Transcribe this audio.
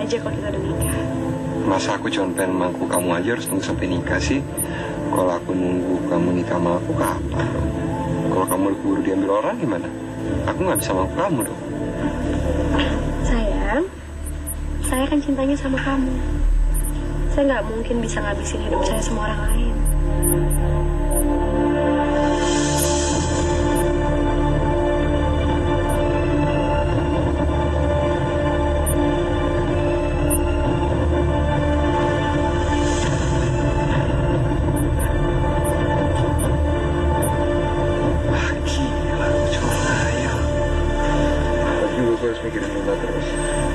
aja kalau kita udah nikah. Masa aku cuma pengen mangku kamu aja harus tunggu sampai nikah sih? Kalau aku nunggu kamu nikah sama aku kapan dong? Kalau kamu keburu diambil orang gimana? Aku nggak bisa mangku kamu dong. Sayang, saya kan cintanya sama kamu. Saya nggak mungkin bisa ngabisin hidup saya sama orang lain. Gue harus mikirin Luna terus.